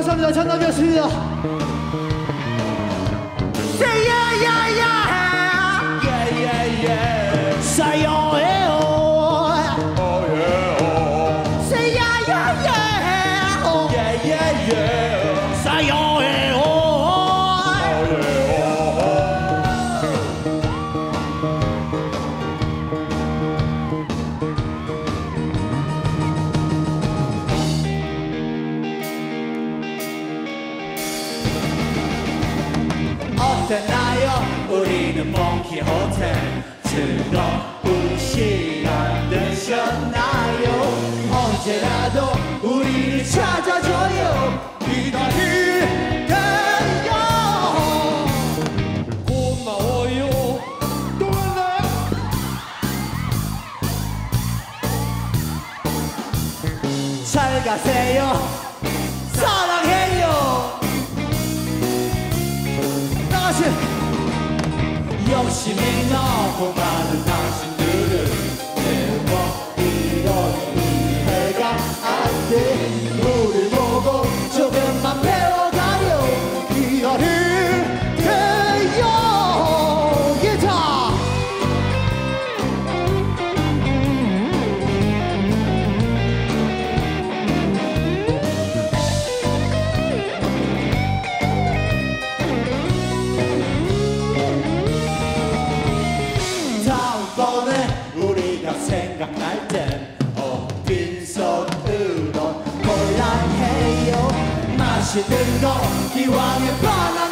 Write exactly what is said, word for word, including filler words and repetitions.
감사합니다. 잔남이었습니다. Say yeah yeah yeah yeah yeah yeah Say oh yeah oh oh yeah oh Say yeah yeah yeah oh yeah yeah yeah Say oh yeah oh oh yeah oh 어땠나요? 우리는 몽키 호텔 즐거운 시간 되셨나요? 언제라도 우리를 찾아줘요. 기다릴게요. 고마워요. 또 만나요. 잘 가세요. 사랑해요. 다시 욕심이 너무 많은 당신들은 내 머리로 이해가 안 돼. 우리 보고 조금만 배워가요. 기다릴게요. 기타 다음번에 우리가 생각날 땐 어, 빈손으로 곤란해요. 맛있는 거 기왕에 바나